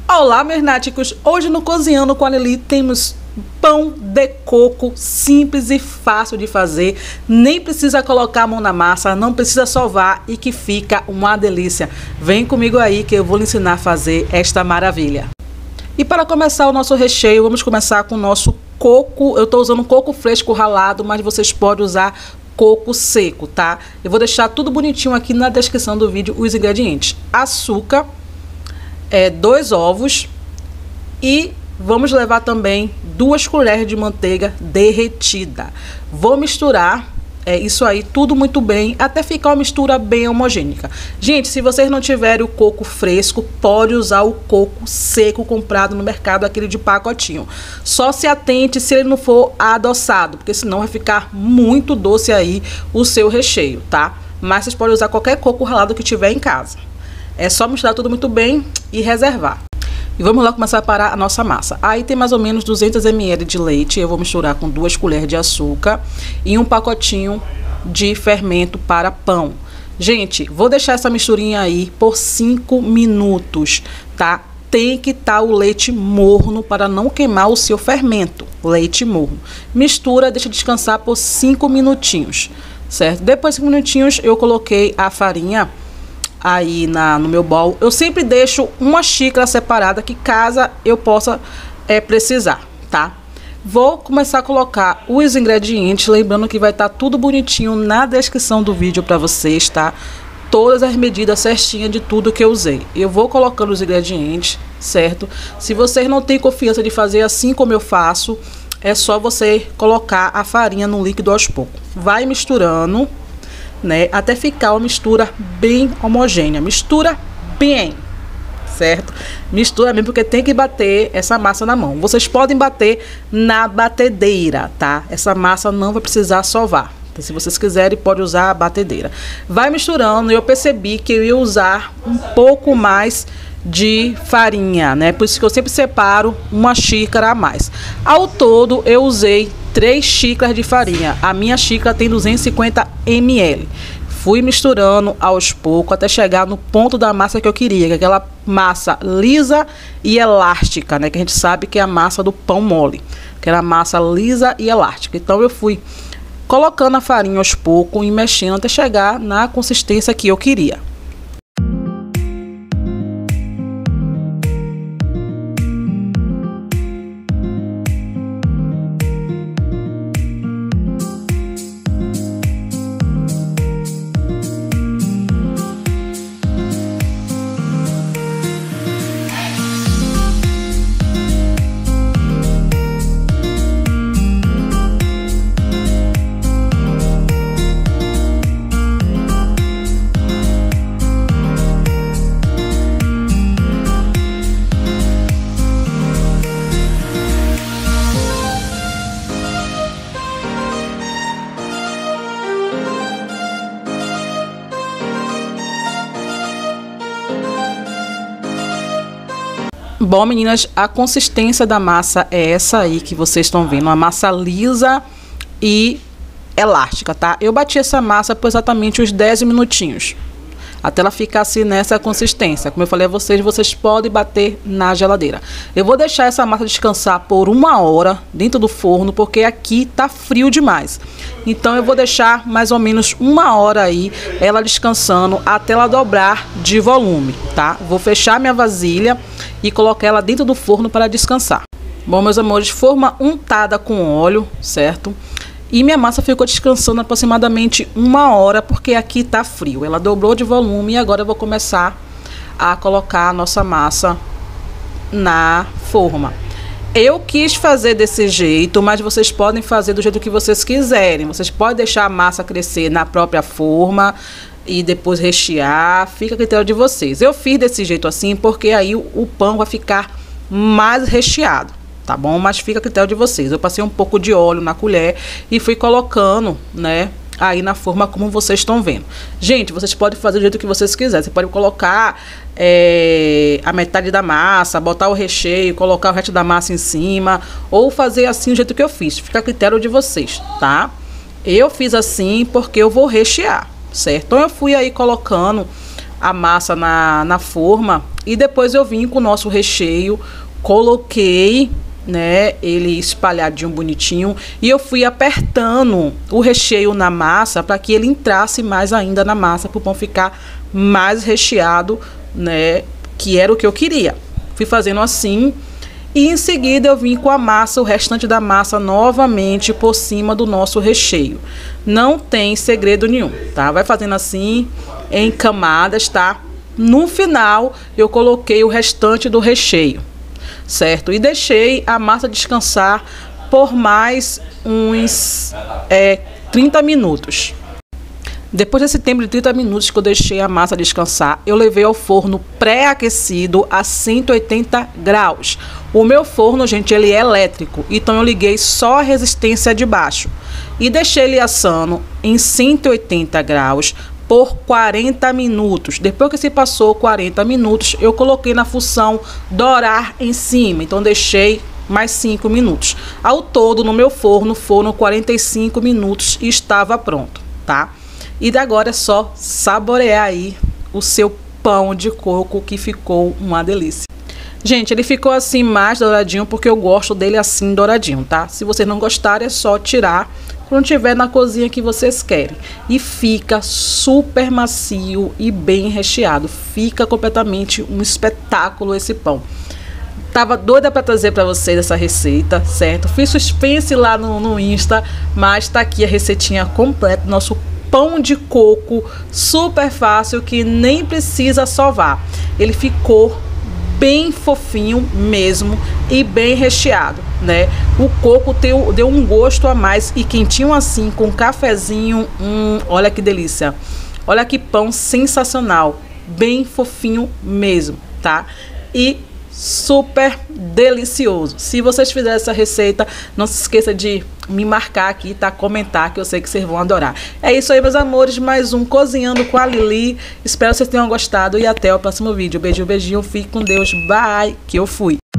Olá, mernáticos! Hoje no Cozinhando com a Lili temos pão de coco simples e fácil de fazer. Nem precisa colocar a mão na massa, não precisa sovar e que fica uma delícia. Vem comigo aí que eu vou lhe ensinar a fazer esta maravilha. E para começar o nosso recheio, vamos começar com o nosso coco. Eu estou usando coco fresco ralado, mas vocês podem usar coco seco, tá? Eu vou deixar tudo bonitinho aqui na descrição do vídeo os ingredientes. Açúcar, 2 ovos e vamos levar também 2 colheres de manteiga derretida. Vou misturar isso aí tudo muito bem até ficar uma mistura bem homogênea. Gente, se vocês não tiverem o coco fresco, pode usar o coco seco comprado no mercado, aquele de pacotinho. Só se atente se ele não for adoçado, porque senão vai ficar muito doce aí o seu recheio, tá? Mas vocês podem usar qualquer coco ralado que tiver em casa. É só misturar tudo muito bem e reservar. E vamos lá começar a preparar a nossa massa. Aí tem mais ou menos 200 ml de leite. Eu vou misturar com 2 colheres de açúcar e um pacotinho de fermento para pão. Gente, vou deixar essa misturinha aí por 5 minutos, tá? Tem que estar o leite morno para não queimar o seu fermento. Leite morno. Mistura, deixa descansar por 5 minutinhos, certo? Depois de 5 minutinhos eu coloquei a farinha aí no meu bowl. Eu sempre deixo uma xícara separada que caso eu possa precisar, tá? Vou começar a colocar os ingredientes, lembrando que vai estar tudo bonitinho na descrição do vídeo para vocês, tá? Todas as medidas certinhas de tudo que eu usei. Eu vou colocando os ingredientes, certo? Se vocês não têm confiança de fazer assim como eu faço, é só você colocar a farinha no líquido aos poucos. Vai misturando, né, até ficar uma mistura bem homogênea. Mistura bem, certo? Mistura bem, porque tem que bater essa massa na mão. Vocês podem bater na batedeira, tá? Essa massa não vai precisar sovar. Então, se vocês quiserem, pode usar a batedeira. Vai misturando. Eu percebi que eu ia usar um pouco mais de farinha, né? Por isso que eu sempre separo uma xícara a mais. Ao todo, eu usei 3 xícaras de farinha. A minha xícara tem 250 ml. Fui misturando aos poucos até chegar no ponto da massa que eu queria, que é aquela massa lisa e elástica, né? Que a gente sabe que é a massa do pão mole, aquela massa lisa e elástica. Então eu fui colocando a farinha aos poucos e mexendo até chegar na consistência que eu queria. Bom, meninas, a consistência da massa é essa aí que vocês estão vendo, uma massa lisa e elástica, tá? Eu bati essa massa por exatamente uns 10 minutinhos, até ela ficar assim nessa consistência. Como eu falei a vocês, vocês podem bater na geladeira. Eu vou deixar essa massa descansar por 1 hora dentro do forno, porque aqui tá frio demais. Então eu vou deixar mais ou menos 1 hora aí, ela descansando até ela dobrar de volume, tá? Vou fechar minha vasilha e colocar ela dentro do forno para descansar. Bom, meus amores, forma untada com óleo, certo? E minha massa ficou descansando aproximadamente 1 hora, porque aqui tá frio. Ela dobrou de volume e agora eu vou começar a colocar a nossa massa na forma. Eu quis fazer desse jeito, mas vocês podem fazer do jeito que vocês quiserem. Vocês podem deixar a massa crescer na própria forma e depois rechear, fica a critério de vocês. Eu fiz desse jeito assim, porque aí o pão vai ficar mais recheado, tá bom? Mas fica a critério de vocês. Eu passei um pouco de óleo na colher e fui colocando, né, aí na forma como vocês estão vendo. Gente, vocês podem fazer do jeito que vocês quiserem. Você pode colocar a metade da massa, botar o recheio, colocar o resto da massa em cima, ou fazer assim do jeito que eu fiz. Fica a critério de vocês, tá? Eu fiz assim porque eu vou rechear, certo? Então eu fui aí colocando a massa na forma E depois eu vim com o nosso recheio, coloquei, né, ele espalhadinho, bonitinho, e eu fui apertando o recheio na massa para que ele entrasse mais ainda na massa, para o pão ficar mais recheado, né, que era o que eu queria. Fui fazendo assim, e em seguida eu vim com a massa, o restante da massa novamente por cima do nosso recheio. Não tem segredo nenhum, tá? Vai fazendo assim, em camadas, tá? No final eu coloquei o restante do recheio, certo? E deixei a massa descansar por mais uns 30 minutos. Depois desse tempo de 30 minutos que eu deixei a massa descansar, eu levei ao forno pré-aquecido a 180 graus. O meu forno, gente, ele é elétrico, então eu liguei só a resistência de baixo e deixei ele assando em 180 graus por 40 minutos. Depois que se passou 40 minutos, eu coloquei na função dourar em cima, então deixei mais 5 minutos. Ao todo, no meu forno, foram 45 minutos e estava pronto, tá? E agora é só saborear aí o seu pão de coco, que ficou uma delícia. Gente, ele ficou assim mais douradinho porque eu gosto dele assim douradinho, tá? Se vocês não gostarem, é só tirar quando tiver na cozinha que vocês querem. E fica super macio e bem recheado. Fica completamente um espetáculo esse pão. Tava doida para trazer para vocês essa receita, certo? Fiz suspense lá no Insta, mas tá aqui a receitinha completa do nosso pão de coco, super fácil, que nem precisa sovar. Ele ficou bem fofinho mesmo e bem recheado, né? O coco deu um gosto a mais e quentinho assim, com um cafezinho, olha que delícia. Olha que pão sensacional, bem fofinho mesmo, tá? E super delicioso. Se vocês fizerem essa receita, não se esqueça de me marcar aqui, tá? Comentar, que eu sei que vocês vão adorar. É isso aí, meus amores, mais um Cozinhando com a Lili. Espero que vocês tenham gostado e até o próximo vídeo. Beijinho, beijinho, fique com Deus, bye, que eu fui.